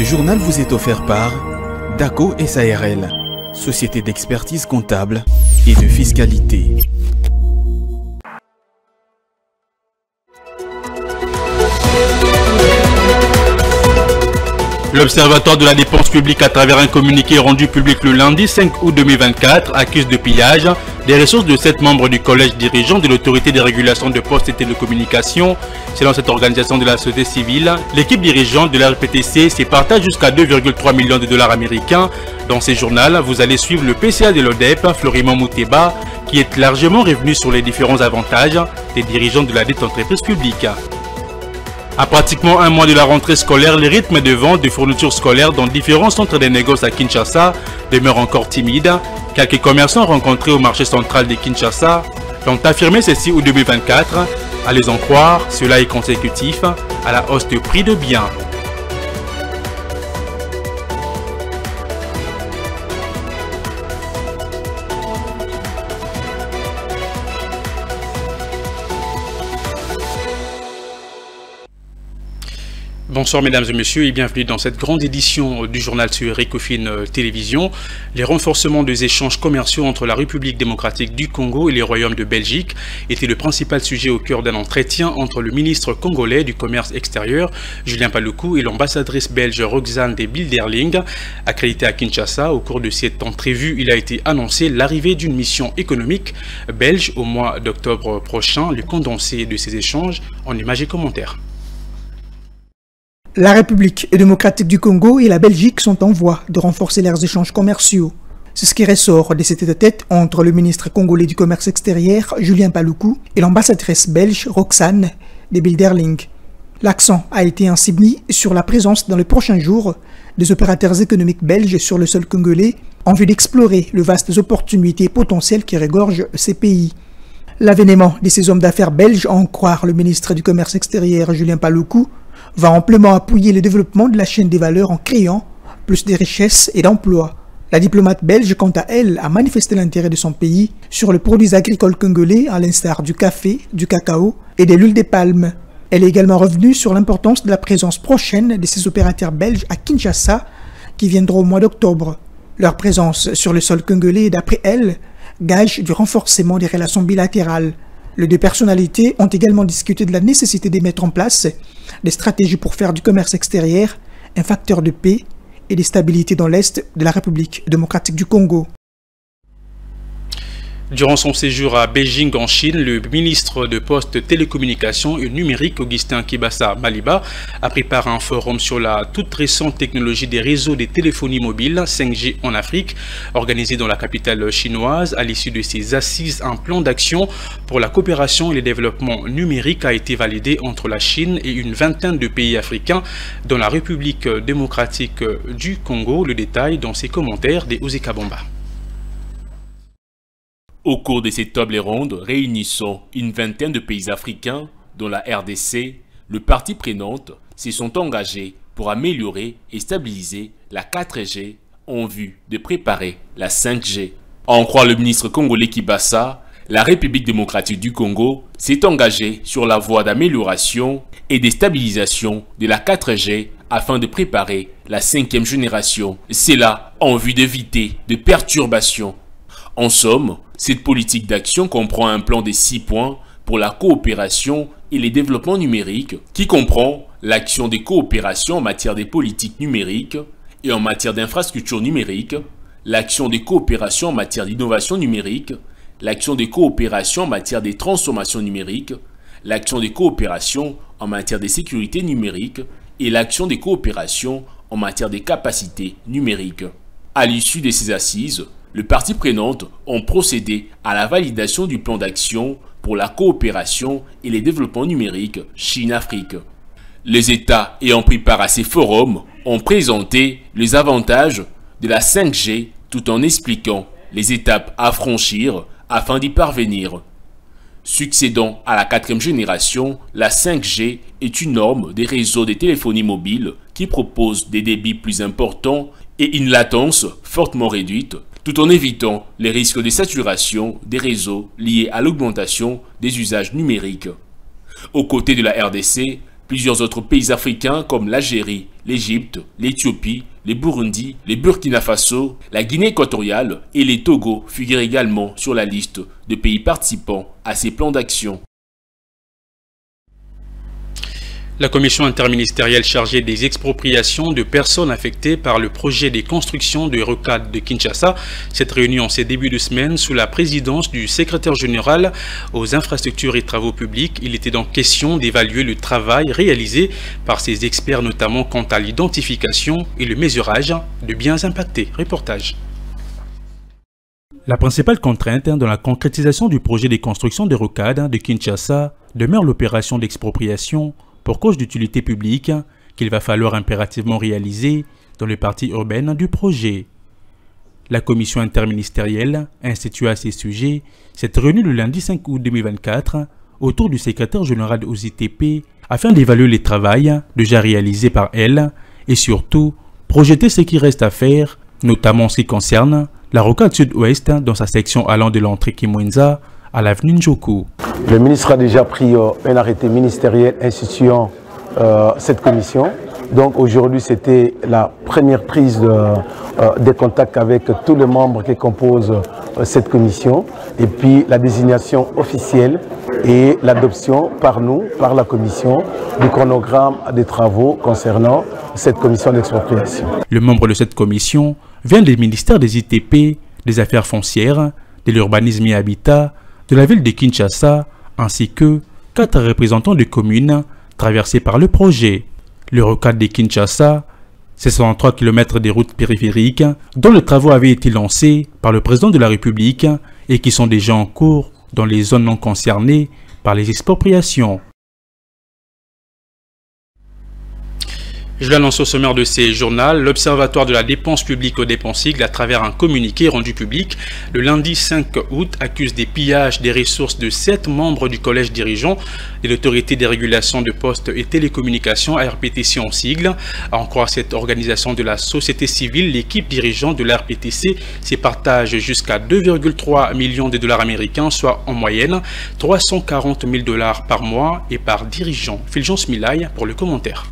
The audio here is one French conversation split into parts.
journal vous est offert par DACO SARL, société d'expertise comptable et de fiscalité. L'Observatoire de la dépense publique, à travers un communiqué rendu public le lundi 5 août 2024, accuse de pillage des ressources de 7 membres du collège dirigeant de l'autorité de régulation de postes et télécommunications. Selon cette organisation de la société civile, l'équipe dirigeante de la RPTC s'y partage jusqu'à 2,3 millions de dollars américains. Dans ces journaux, vous allez suivre le PCA de l'ODEP, Florimond Mouteba, qui est largement revenu sur les différents avantages des dirigeants de la dite entreprise publique. À pratiquement un mois de la rentrée scolaire, les rythmes de vente de fournitures scolaires dans différents centres de négoce à Kinshasa demeurent encore timides. Quelques commerçants rencontrés au marché central de Kinshasa l'ont affirmé ceci août 2024. À les en croire, cela est consécutif à la hausse de prix de biens. Bonsoir mesdames et messieurs et bienvenue dans cette grande édition du journal sur Ecofin Télévision. Les renforcements des échanges commerciaux entre la République démocratique du Congo et les royaumes de Belgique étaient le principal sujet au cœur d'un entretien entre le ministre congolais du commerce extérieur, Julien Paluku, et l'ambassadrice belge Roxane de Bilderling. Accréditée à Kinshasa, au cours de cette entrevue, il a été annoncé l'arrivée d'une mission économique belge au mois d'octobre prochain. Le condensé de ces échanges en images et commentaires. La République démocratique du Congo et la Belgique sont en voie de renforcer leurs échanges commerciaux. C'est ce qui ressort de cet tête-à-tête entre le ministre congolais du commerce extérieur, Julien Paluku, et l'ambassadrice belge, Roxane de Bilderling. L'accent a été ainsi mis sur la présence dans les prochains jours des opérateurs économiques belges sur le sol congolais en vue d'explorer les vastes opportunités potentielles qui regorgent ces pays. L'avènement de ces hommes d'affaires belges, à en croire le ministre du commerce extérieur, Julien Paluku, va amplement appuyer le développement de la chaîne des valeurs en créant plus de richesses et d'emplois. La diplomate belge, quant à elle, a manifesté l'intérêt de son pays sur les produits agricoles congolais, à l'instar du café, du cacao et de l'huile de palme. Elle est également revenue sur l'importance de la présence prochaine de ces opérateurs belges à Kinshasa, qui viendront au mois d'octobre. Leur présence sur le sol congolais est, d'après elle, gage du renforcement des relations bilatérales. Les deux personnalités ont également discuté de la nécessité de mettre en place des stratégies pour faire du commerce extérieur un facteur de paix et de stabilité dans l'Est de la République démocratique du Congo. Durant son séjour à Beijing en Chine, le ministre de Postes, Télécommunications et Numérique, Augustin Kibasa Maliba, a préparé un forum sur la toute récente technologie des réseaux de téléphonie mobile 5G en Afrique, organisé dans la capitale chinoise. À l'issue de ces assises, un plan d'action pour la coopération et le développement numérique a été validé entre la Chine et une vingtaine de pays africains, dont la République démocratique du Congo. Le détail dans ses commentaires de Ozeka Bomba. Au cours de cette table ronde réunissant une vingtaine de pays africains, dont la RDC, les parties prenantes se sont engagées pour améliorer et stabiliser la 4G en vue de préparer la 5G. À en croire le ministre congolais Kibasa, la République démocratique du Congo s'est engagée sur la voie d'amélioration et de stabilisation de la 4G afin de préparer la 5e génération. C'est là en vue d'éviter de perturbations. En somme, cette politique d'action comprend un plan de 6 points pour la coopération et le développement numérique qui comprend l'action des coopérations en matière de politique numérique et en matière d'infrastructures numériques, l'action des coopérations en matière d'innovation numérique, l'action des coopérations en matière de transformation numérique, l'action des coopérations en matière de sécurité numérique et l'action des coopérations en matière de capacités numériques. À l'issue de ces assises, les parties prenantes ont procédé à la validation du plan d'action pour la coopération et le développement numérique Chine-Afrique. Les États ayant pris part à ces forums ont présenté les avantages de la 5G tout en expliquant les étapes à franchir afin d'y parvenir. Succédant à la 4e génération, la 5G est une norme des réseaux de téléphonie mobile qui propose des débits plus importants et une latence fortement réduite, tout en évitant les risques de saturation des réseaux liés à l'augmentation des usages numériques. Aux côtés de la RDC, Plusieurs autres pays africains comme l'Algérie, l'Égypte, l'Éthiopie, les Burundi, les Burkina Faso, la Guinée équatoriale et les Togo figurent également sur la liste de pays participants à ces plans d'action. La commission interministérielle chargée des expropriations de personnes affectées par le projet des constructions de rocades de Kinshasa s'est réunie en ces débuts de semaine sous la présidence du secrétaire général aux infrastructures et travaux publics. Il était donc question d'évaluer le travail réalisé par ces experts, notamment quant à l'identification et le mesurage de biens impactés. Reportage. La principale contrainte dans la concrétisation du projet des constructions de rocades de Kinshasa demeure l'opération d'expropriation pour cause d'utilité publique qu'il va falloir impérativement réaliser dans les parties urbaines du projet. La commission interministérielle instituée à ces sujets s'est réunie le lundi 5 août 2024 autour du secrétaire général aux ITP afin d'évaluer les travaux déjà réalisés par elle et surtout projeter ce qui reste à faire, notamment en ce qui concerne la rocade sud-ouest dans sa section allant de l'entrée Kimwenza à l'avenue Njoku. Le ministre a déjà pris un arrêté ministériel instituant cette commission. Donc aujourd'hui, c'était la première prise des contacts avec tous les membres qui composent cette commission. Et puis la désignation officielle et l'adoption par nous, par la commission, du chronogramme des travaux concernant cette commission d'expropriation. Le membre de cette commission vient des ministères des ITP, des Affaires foncières, de l'urbanisme et habitat, de la ville de Kinshasa, ainsi que 4 représentants de communes traversées par le projet. Le rocade de Kinshasa, c'est 103 km de routes périphériques dont les travaux avaient été lancés par le président de la République et qui sont déjà en cours dans les zones non concernées par les expropriations. Je l'annonce au sommaire de ces journaux, l'Observatoire de la dépense publique au Dépensigle, à travers un communiqué rendu public le lundi 5 août, accuse des pillages des ressources de 7 membres du collège dirigeant de l'autorité des régulations de postes et télécommunications, RPTC en sigle. À en croire cette organisation de la société civile, l'équipe dirigeante de l'RPTC se partage jusqu'à 2,3 millions de dollars américains, soit en moyenne 340 000 dollars par mois et par dirigeant. Fulgence Milaï pour le commentaire.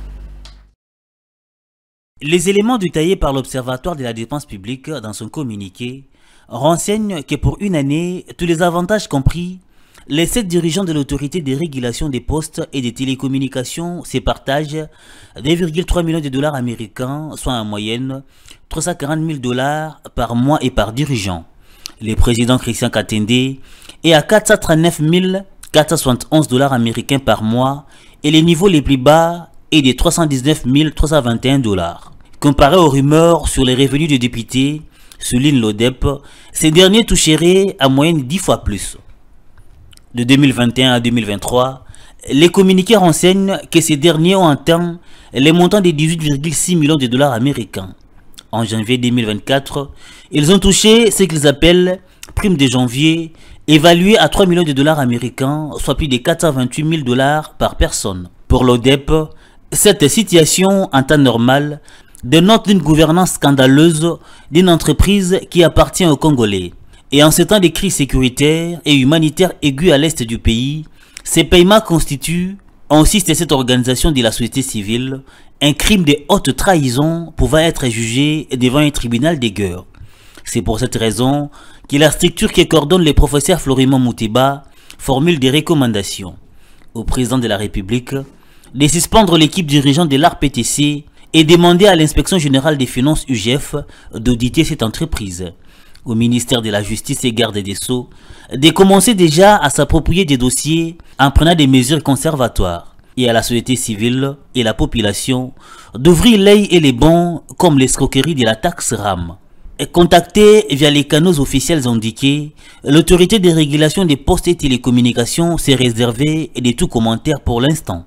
Les éléments détaillés par l'Observatoire de la dépense publique dans son communiqué renseignent que pour une année, tous les avantages compris, les 7 dirigeants de l'autorité des régulations des postes et des télécommunications se partagent 2,3 millions de dollars américains, soit en moyenne 340 000 dollars par mois et par dirigeant. Le président Christian Katende est à 439 471 dollars américains par mois et les niveaux les plus bas est de 319 321 dollars. Comparé aux rumeurs sur les revenus des députés, souligne l'ODEP, ces derniers toucheraient en moyenne 10 fois plus. De 2021 à 2023, les communiqués renseignent que ces derniers ont atteint les montants de 18,6 millions de dollars américains. En janvier 2024, ils ont touché ce qu'ils appellent prime de janvier, évaluée à 3 millions de dollars américains, soit plus de 428 000 dollars par personne. Pour l'ODEP, cette situation en temps normal dénote d'une gouvernance scandaleuse d'une entreprise qui appartient aux Congolais. Et en ces temps de crise sécuritaire et humanitaire aiguë à l'est du pays, ces paiements constituent, insiste cette organisation de la société civile, un crime de haute trahison pouvant être jugé devant un tribunal de guerre. C'est pour cette raison que la structure qui coordonne le professeur Florimond Moutiba formule des recommandations au président de la République de suspendre l'équipe dirigeante de l'RPTC et demander à l'inspection générale des finances UGF d'auditer cette entreprise. Au ministère de la Justice et Garde des Sceaux de commencer déjà à s'approprier des dossiers en prenant des mesures conservatoires, et à la société civile et la population d'ouvrir l'œil et les bons comme l'escroquerie de la taxe RAM. Contactée via les canaux officiels indiqués, l'autorité de régulation des postes et télécommunications s'est réservée de tout commentaire pour l'instant.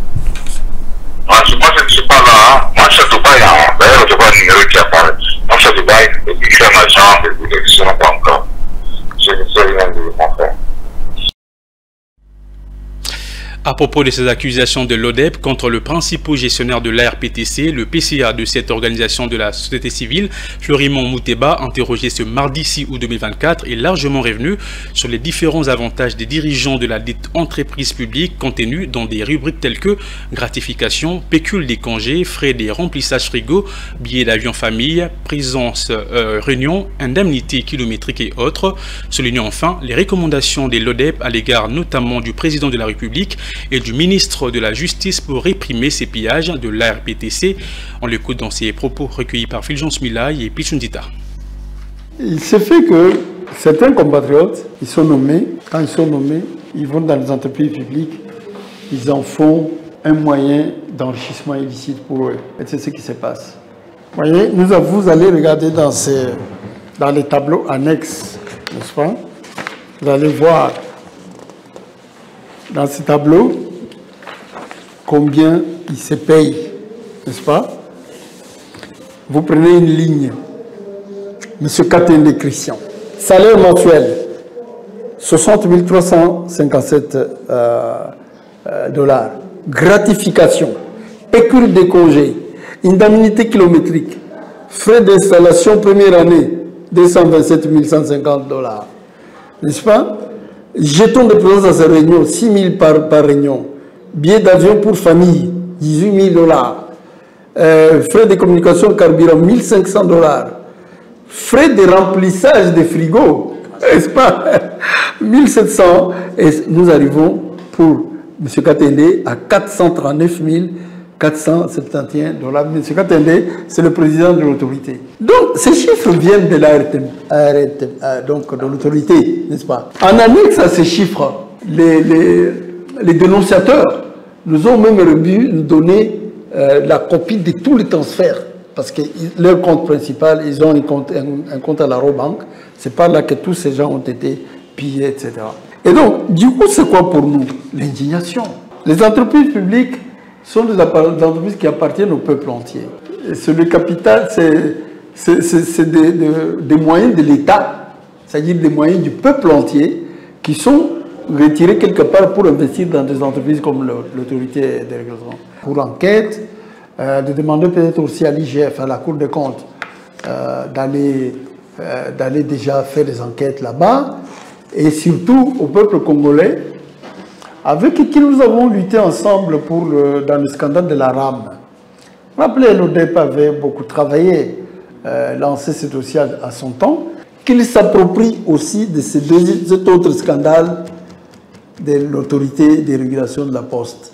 Moi, je ne suis pas là. Moi, je suis à Dubaï. D'ailleurs, je vois le numéro qui apparaît. Moi, je suis à Dubaï. Et puis, je suis un agent de direction pas encore. Je ne sais rien de mon frère. À propos de ces accusations de l'ODEP contre le principal gestionnaire de l'ARPTC, le PCA de cette organisation de la société civile, Florimond Mouteba, interrogé ce mardi 6 août 2024, est largement revenu sur les différents avantages des dirigeants de la dite entreprise publique contenus dans des rubriques telles que gratification, pécule des congés, frais des remplissages frigo, billets d'avion famille, présence, réunion, indemnité kilométrique et autres. Soulignant enfin les recommandations de l'ODEP à l'égard notamment du président de la République et du ministre de la Justice pour réprimer ces pillages de l'ARPTC. On l'écoute dans ses propos recueillis par Fulgence Milaï et Pichundita. Il se fait que certains compatriotes, ils sont nommés, quand ils sont nommés, ils vont dans les entreprises publiques, ils en font un moyen d'enrichissement illicite pour eux. Et c'est ce qui se passe. Vous voyez, vous allez regarder dans les tableaux annexes, n'est-ce pas? Vous allez voir dans ces tableaux combien ils se payent, n'est-ce pas? Vous prenez une ligne. Monsieur Katende Christian, salaire mensuel, 60 357 $. Gratification, pécule des congés, indemnité kilométrique, frais d'installation première année, 227 150 $. N'est-ce pas? Jetons de présence à ces réunions, 6 000 par réunion. Billets d'avion pour famille, 18 000 $. Frais de communication carburant, 1 500 $. Frais de remplissage des frigos, n'est-ce pas? 1 700. Et nous arrivons pour M. Katende à 439 471 $. M. Katende, c'est le président de l'autorité. Donc, ces chiffres viennent de donc de l'autorité, n'est-ce pas? En annexe à ces chiffres, les dénonciateurs nous ont même revu nous donner la copie de tous les transferts. Parce que leur compte principal, ils ont un compte à la Robank. C'est par là que tous ces gens ont été pillés, etc. Et donc, du coup, c'est quoi pour nous? L'indignation. Les entreprises publiques sont des entreprises qui appartiennent au peuple entier. C'est le capital, c'est des moyens de l'État, c'est-à-dire des moyens du peuple entier qui sont retirés quelque part pour investir dans des entreprises comme l'autorité des règlements. Pour l'enquête, de demander peut-être aussi à l'IGF, à la Cour des comptes, d'aller déjà faire des enquêtes là-bas, et surtout au peuple congolais, avec qui nous avons lutté ensemble dans le scandale de la RAM. Rappelez, l'ODEP avait beaucoup travaillé, lancé ce dossier à son temps, qu'il s'approprie aussi de cet autre scandale de l'autorité de régulation de la Poste.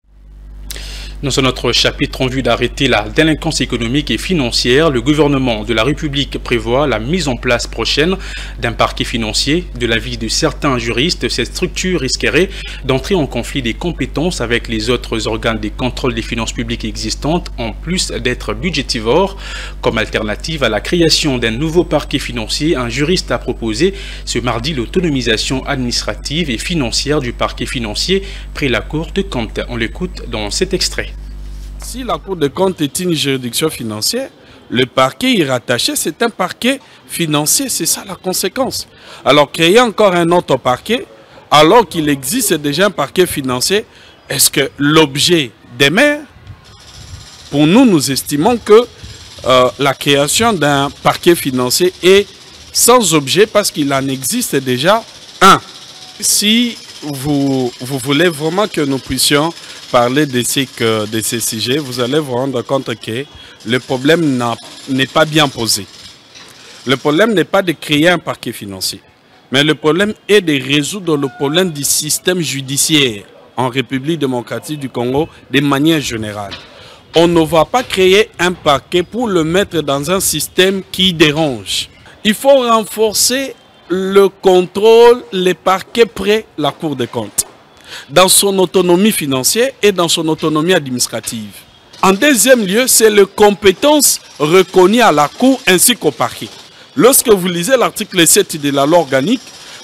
Dans notre chapitre en vue d'arrêter la délinquance économique et financière, le gouvernement de la République prévoit la mise en place prochaine d'un parquet financier. De l'avis de certains juristes, cette structure risquerait d'entrer en conflit des compétences avec les autres organes de contrôle des finances publiques existantes, en plus d'être budgétivore. Comme alternative à la création d'un nouveau parquet financier, un juriste a proposé ce mardi l'autonomisation administrative et financière du parquet financier près la Cour de compte. On l'écoute dans cet extrait. Si la Cour des comptes est une juridiction financière, le parquet y rattaché, c'est un parquet financier, c'est ça la conséquence. Alors, créer encore un autre parquet, alors qu'il existe déjà un parquet financier, est-ce que l'objet des maires, pour nous, nous estimons que la création d'un parquet financier est sans objet parce qu'il en existe déjà un. Si vous voulez vraiment que nous puissions parler de ces sujets, vous allez vous rendre compte que le problème n'est pas bien posé. Le problème n'est pas de créer un parquet financier, mais le problème est de résoudre le problème du système judiciaire en République démocratique du Congo de manière générale. On ne va pas créer un parquet pour le mettre dans un système qui dérange. Il faut renforcer le contrôle, les parquets près la Cour des comptes, dans son autonomie financière et dans son autonomie administrative. En deuxième lieu, c'est les compétences reconnues à la Cour ainsi qu'au parquet. Lorsque vous lisez l'article 7 de la loi organique,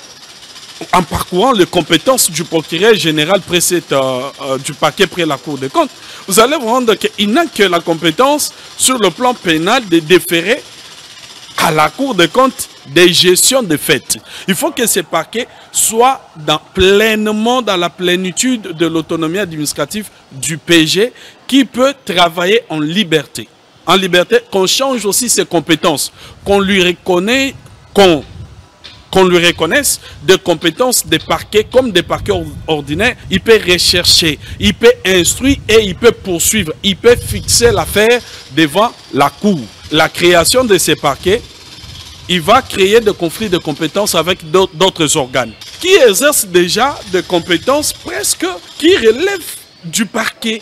en parcourant les compétences du procureur général du parquet près la Cour des comptes, vous allez vous rendre qu'il n'a que la compétence sur le plan pénal de déférer à la Cour des comptes des gestions de fait. Il faut que ces parquets soient pleinement dans la plénitude de l'autonomie administrative du PG qui peut travailler en liberté. En liberté, qu'on change aussi ses compétences, qu'on lui reconnaisse des compétences des parquets comme des parquets ordinaires. Il peut rechercher, il peut instruire et il peut poursuivre. Il peut fixer l'affaire devant la cour. La création de ces parquets, il va créer des conflits de compétences avec d'autres organes qui exercent déjà des compétences presque qui relèvent du parquet.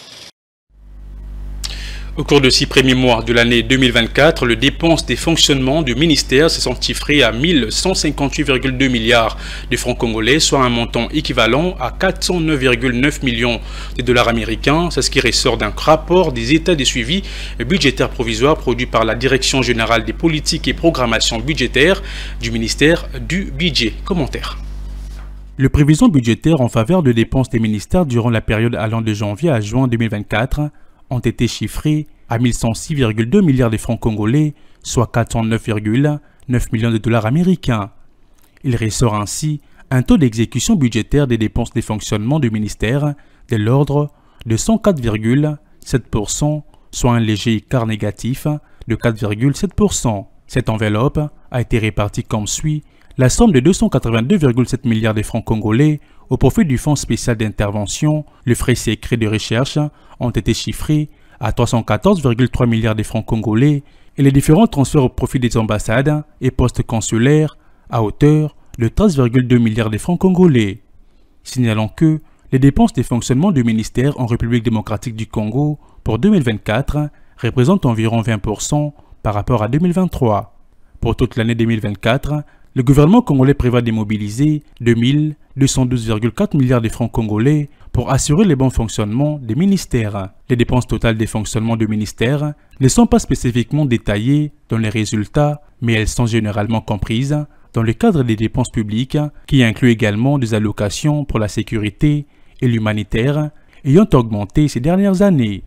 Au cours de 6 premiers mois de l'année 2024, les dépenses des fonctionnements du ministère se sont chiffrées à 1158,2 milliards de francs congolais, soit un montant équivalent à 409,9 millions de dollars américains. C'est ce qui ressort d'un rapport des états de suivi budgétaire provisoire produit par la Direction générale des politiques et programmation budgétaire du ministère du budget. Commentaire. Les prévisions budgétaires en faveur de dépenses des ministères durant la période allant de janvier à juin 2024 ont été chiffrés à 1106,2 milliards de francs congolais, soit 409,9 millions de dollars américains. Il ressort ainsi un taux d'exécution budgétaire des dépenses de fonctionnement du ministère de l'ordre de 104,7%, soit un léger écart négatif de 4,7%. Cette enveloppe a été répartie comme suit: la somme de 282,7 milliards de francs congolais au profit du Fonds spécial d'intervention. Les frais secrets de recherche ont été chiffrés à 314,3 milliards de francs congolais et les différents transferts au profit des ambassades et postes consulaires à hauteur de 13,2 milliards de francs congolais. Signalons que les dépenses de fonctionnement du ministère en République démocratique du Congo pour 2024 représentent environ 20% par rapport à 2023. Pour toute l'année 2024, le gouvernement congolais prévoit de mobiliser 2212,4 milliards de francs congolais pour assurer le bon fonctionnement des ministères. Les dépenses totales des fonctionnements du ministère ne sont pas spécifiquement détaillées dans les résultats, mais elles sont généralement comprises dans le cadre des dépenses publiques qui incluent également des allocations pour la sécurité et l'humanitaire ayant augmenté ces dernières années.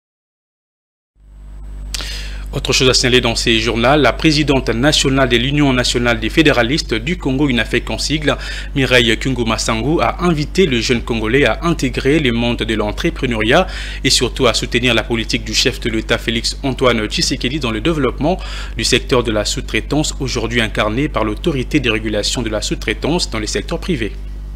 Autre chose à signaler dans ces journaux, la présidente nationale de l'Union nationale des fédéralistes du Congo, UNAFEC en sigle, Mireille Kyungu-Massangu, a invité les jeunes Congolais à intégrer le monde de l'entrepreneuriat et surtout à soutenir la politique du chef de l'État Félix Antoine Tshisekedi dans le développement du secteur de la sous-traitance, aujourd'hui incarné par l'autorité de régulation de la sous-traitance dans le secteur privé.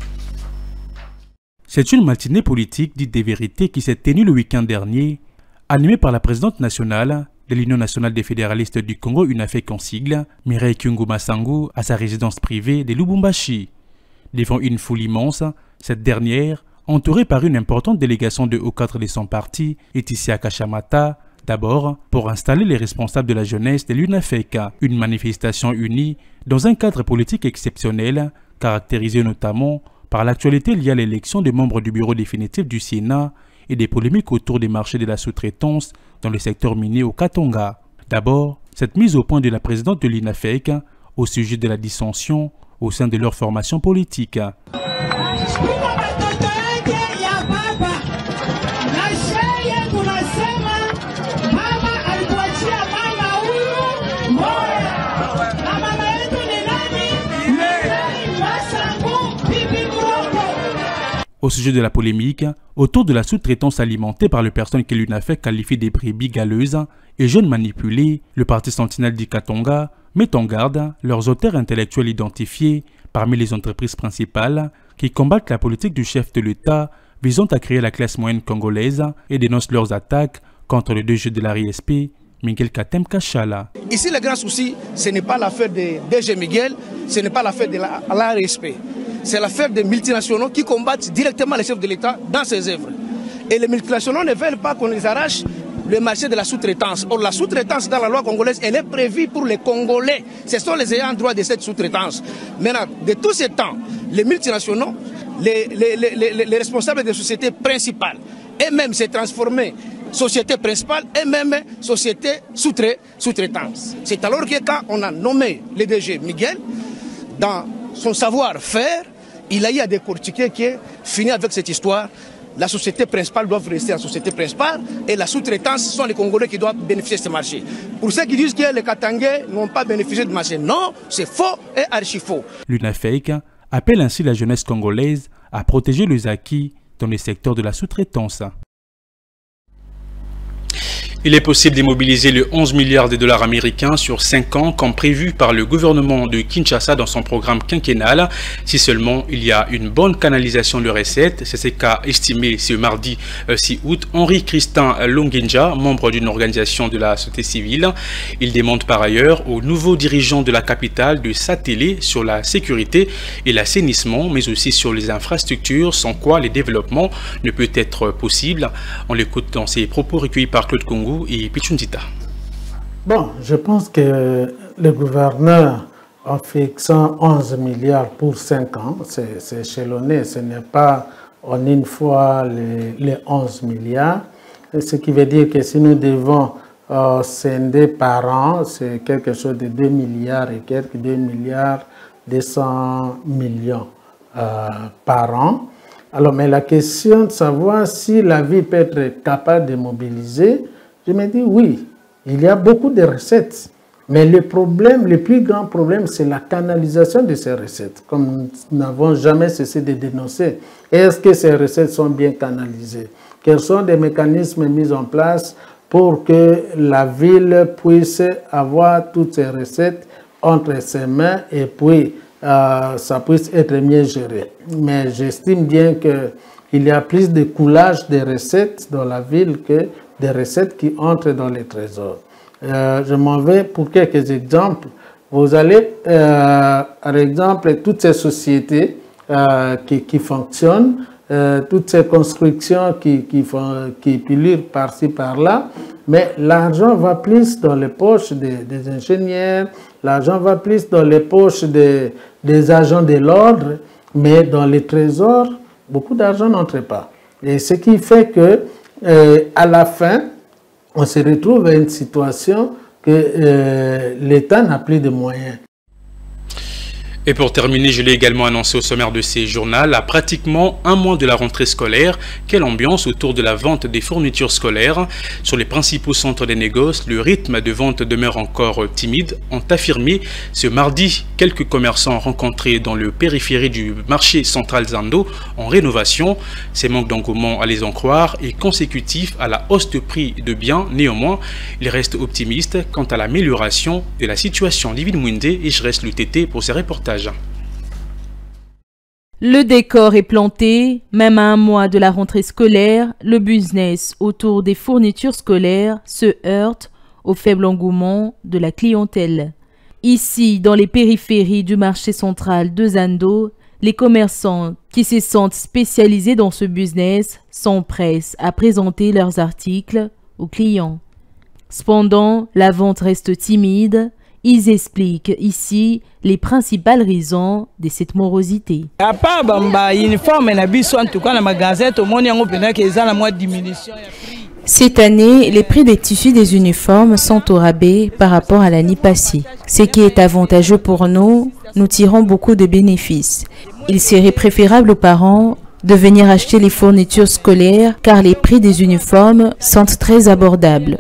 C'est une matinée politique dite des vérités qui s'est tenue le week-end dernier, animée par la présidente nationale de l'Union nationale des fédéralistes du Congo, UNAFEC en sigle, Mireille Kyungu-Massangu, à sa résidence privée de Lubumbashi. Devant une foule immense, cette dernière, entourée par une importante délégation de hauts cadres de son parti, est ici à Kashamata, d'abord pour installer les responsables de la jeunesse de l'UNAFEC, une manifestation unie dans un cadre politique exceptionnel, caractérisé notamment par l'actualité liée à l'élection des membres du bureau définitif du Sénat et des polémiques autour des marchés de la sous-traitance dans le secteur minier au Katanga. D'abord, cette mise au point de la présidente de l'UNAFEC au sujet de la dissension au sein de leur formation politique. Au sujet de la polémique autour de la sous-traitance alimentée par les personnes que l'UNAFEC qualifie des brebis galeuses et jeunes manipulés, le parti Sentinelle du Katanga met en garde leurs auteurs intellectuels identifiés parmi les entreprises principales qui combattent la politique du chef de l'État visant à créer la classe moyenne congolaise et dénoncent leurs attaques contre le DG de la RISP, Miguel Katem Kachala. Ici, le grand souci, ce n'est pas l'affaire de DG Miguel, ce n'est pas l'affaire de la RISP. C'est l'affaire des multinationaux qui combattent directement les chefs de l'État dans ses œuvres. Et les multinationaux ne veulent pas qu'on les arrache le marché de la sous-traitance. Or, la sous-traitance dans la loi congolaise, elle est prévue pour les Congolais. Ce sont les ayants droit de cette sous-traitance. Maintenant, de tous ces temps, les multinationaux, les responsables des sociétés principales, et même s'est transformé société principale et même société sous-traitance. C'est alors que quand on a nommé le DG Miguel, dans son savoir-faire, il a eu à décortiquer qui est fini avec cette histoire. la société principale doit rester la société principale et la sous-traitance, ce sont les Congolais qui doivent bénéficier de ce marché. Pour ceux qui disent que les Katangais n'ont pas bénéficié du marché, non, c'est faux et archi faux. L'UNAFEC appelle ainsi la jeunesse congolaise à protéger les acquis dans le secteur de la sous-traitance. Il est possible d'immobiliser les 11 milliards de dollars américains sur 5 ans comme prévu par le gouvernement de Kinshasa dans son programme quinquennal, si seulement il y a une bonne canalisation de recettes. C'est ce qu'a estimé ce mardi 6 août Henri Christin Longenja, membre d'une organisation de la société civile. Il demande par ailleurs aux nouveaux dirigeants de la capitale de s'atteler sur la sécurité et l'assainissement, mais aussi sur les infrastructures, sans quoi les développements ne peut être possible. On l'écoute dans ses propos recueillis par Claude Congo et Pichundita. Bon, je pense que le gouverneur, en fixant 11 milliards pour 5 ans, c'est échelonné, ce n'est pas en une fois les 11 milliards, ce qui veut dire que si nous devons scinder par an, c'est quelque chose de 2 milliards et quelques 2 milliards 200 millions par an. Alors, mais la question de savoir si la ville peut être capable de mobiliser, je me dis oui, il y a beaucoup de recettes, mais le plus grand problème, c'est la canalisation de ces recettes, comme nous n'avons jamais cessé de dénoncer. Est-ce que ces recettes sont bien canalisées? Quels sont les mécanismes mis en place pour que la ville puisse avoir toutes ces recettes entre ses mains et puis ça puisse être mieux géré? Mais j'estime bien qu'il y a plus de coulage des recettes dans la ville que des recettes qui entrent dans les trésors. Je m'en vais pour quelques exemples. Vous allez, par exemple, toutes ces sociétés qui fonctionnent, toutes ces constructions qui pilulent par-ci, par-là, mais l'argent va plus dans les poches des ingénieurs, l'argent va plus dans les poches des agents de l'ordre, mais dans les trésors, beaucoup d'argent n'entre pas. Et ce qui fait que à la fin, on se retrouve à une situation que l'État n'a plus de moyens. Et pour terminer, je l'ai également annoncé au sommaire de ces journaux, à pratiquement un mois de la rentrée scolaire, quelle ambiance autour de la vente des fournitures scolaires. Sur les principaux centres des négoces, le rythme de vente demeure encore timide, ont affirmé ce mardi quelques commerçants rencontrés dans le périphérie du marché central Zando en rénovation. Ces manques d'engouement, à les en croire, est consécutif à la hausse de prix de biens. Néanmoins, il reste optimiste quant à l'amélioration de la situation. Livine Mwinde et je reste le TT pour ces reportages. Le décor est planté, même à un mois de la rentrée scolaire, le business autour des fournitures scolaires se heurte au faible engouement de la clientèle. Ici, dans les périphéries du marché central de Zando, les commerçants qui se sentent spécialisés dans ce business s'empressent à présenter leurs articles aux clients. Cependant, la vente reste timide. Ils expliquent ici les principales raisons de cette morosité. Cette année, les prix des tissus des uniformes sont au rabais par rapport à l'année passée. Ce qui est avantageux pour nous, nous tirons beaucoup de bénéfices. Il serait préférable aux parents de venir acheter les fournitures scolaires car les prix des uniformes sont très abordables.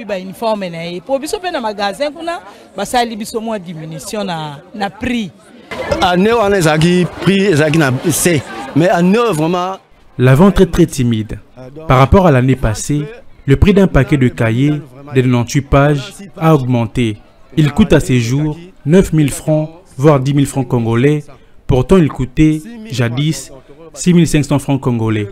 La vente est très timide. Par rapport à l'année passée, le prix d'un paquet de cahiers de 98 pages a augmenté. Il coûte à ces jours 9 000 francs, voire 10 000 francs congolais. Pourtant, il coûtait jadis 6 500 francs congolais.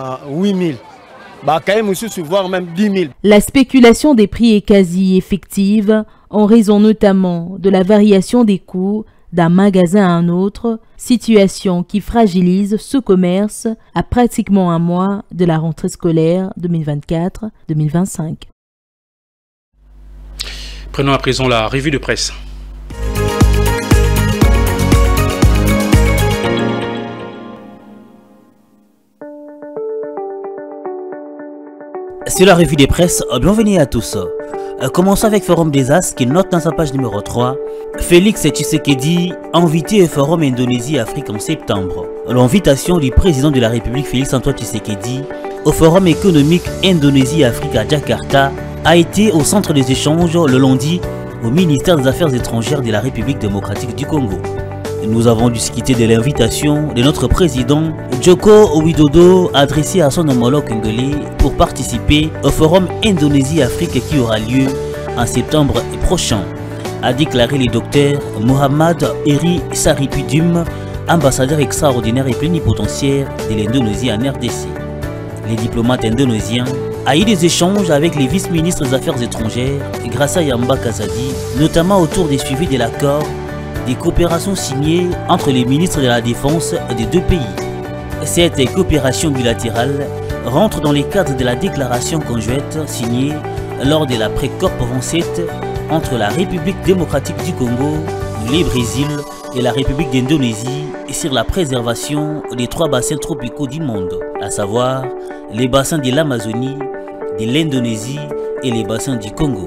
La spéculation des prix est quasi effective en raison notamment de la variation des coûts d'un magasin à un autre, situation qui fragilise ce commerce à pratiquement un mois de la rentrée scolaire 2024-2025. Prenons à présent la revue de presse. C'est la revue des presses, bienvenue à tous. Commençons avec Forum des As qui note dans sa page numéro 3 Félix Tshisekedi invité au Forum Indonésie-Afrique en septembre. l'invitation du président de la République Félix-Antoine Tshisekedi au Forum économique Indonésie-Afrique à Jakarta a été au centre des échanges le lundi au ministère des Affaires étrangères de la République démocratique du Congo. Nous avons discuté de l'invitation de notre président Joko Widodo adressée à son homologue congolais pour participer au Forum Indonésie-Afrique qui aura lieu en septembre prochain, a déclaré le docteur Mohamed Eri Saripudum, ambassadeur extraordinaire et plénipotentiaire de l'Indonésie en RDC. Les diplomates indonésiens a eu des échanges avec les vice-ministres des Affaires étrangères Grassa Yamba Kazadi, notamment autour des suivis de l'accord des coopérations signées entre les ministres de la Défense des deux pays. Cette coopération bilatérale rentre dans les cadres de la déclaration conjointe signée lors de la pré-COP 27 entre la République démocratique du Congo, le Brésil et la République d'Indonésie sur la préservation des 3 bassins tropicaux du monde, à savoir les bassins de l'Amazonie, de l'Indonésie et les bassins du Congo.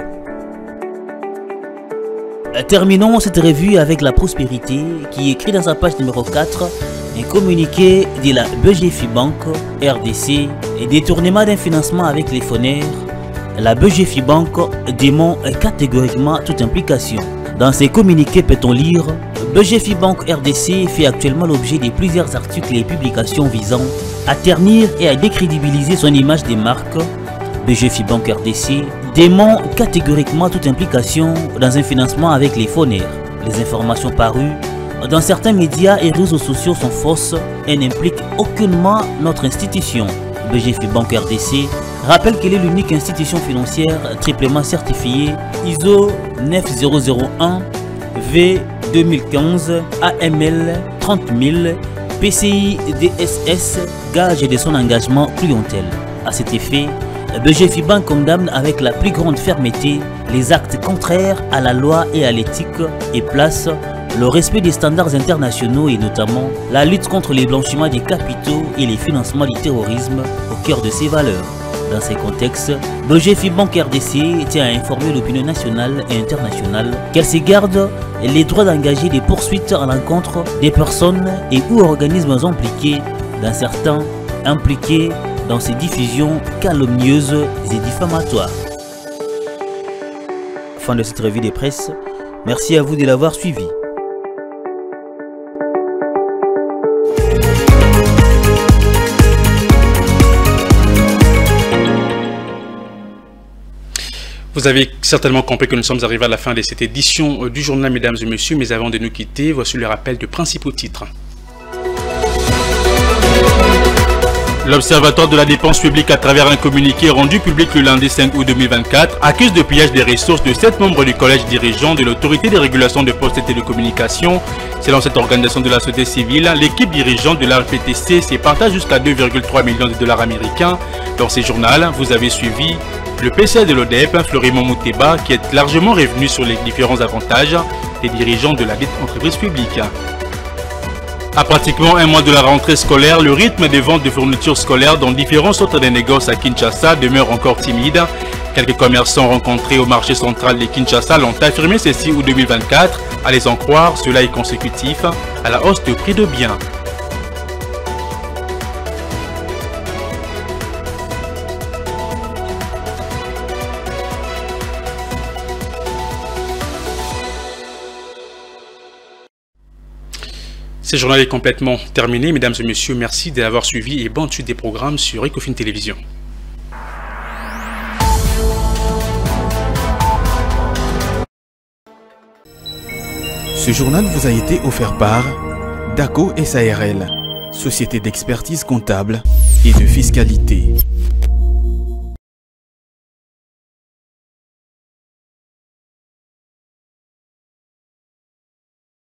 Terminons cette revue avec la prospérité qui écrit dans sa page numéro 4 un communiqué de la BGFIBank RDC et détournement d'un financement avec les FONER. La BGFIBank dément catégoriquement toute implication. Dans ces communiqués peut-on lire BGFIBank RDC fait actuellement l'objet de plusieurs articles et publications visant à ternir et à décrédibiliser son image des marques. BGFIBank RDC dément catégoriquement toute implication dans un financement avec les FONER. Les informations parues dans certains médias et réseaux sociaux sont fausses et n'impliquent aucunement notre institution. BGFIBank RDC rappelle qu'elle est l'unique institution financière triplement certifiée ISO 9001 V 2015 AML 30000 PCI DSS, gage de son engagement clientèle. À cet effet, BGFIBank condamne avec la plus grande fermeté les actes contraires à la loi et à l'éthique et place le respect des standards internationaux et notamment la lutte contre les blanchiments des capitaux et les financements du terrorisme au cœur de ses valeurs. Dans ces contextes, BGFIBank RDC tient à informer l'opinion nationale et internationale qu'elle se garde les droits d'engager des poursuites à l'encontre des personnes et ou organismes impliqués dans ces diffusions calomnieuses et diffamatoires. Fin de cette revue de presse. Merci à vous de l'avoir suivi. Vous avez certainement compris que nous sommes arrivés à la fin de cette édition du journal, mesdames et messieurs, mais avant de nous quitter, voici le rappel de principaux titres. L'Observatoire de la dépense publique, à travers un communiqué rendu public le lundi 5 août 2024, accuse de pillage des ressources de 7 membres du collège dirigeant de l'autorité de régulation de postes et télécommunications. Selon cette organisation de la société civile, l'équipe dirigeante de l'ARPTC se partage jusqu'à 2,3 millions de dollars américains. Dans ces journaux, vous avez suivi le PCA de l'ODEP, Florimond Mouteba, qui est largement revenu sur les différents avantages des dirigeants de la dite entreprise publique. À pratiquement un mois de la rentrée scolaire, le rythme des ventes de fournitures scolaires dans différents centres de négoce à Kinshasa demeure encore timide. Quelques commerçants rencontrés au marché central de Kinshasa l'ont affirmé ceci août 2024. À les en croire, cela est consécutif à la hausse de prix de biens. Ce journal est complètement terminé. Mesdames et messieurs, merci d'avoir suivi et bonne suite des programmes sur Ecofin Télévision. Ce journal vous a été offert par DACO SARL, société d'expertise comptable et de fiscalité.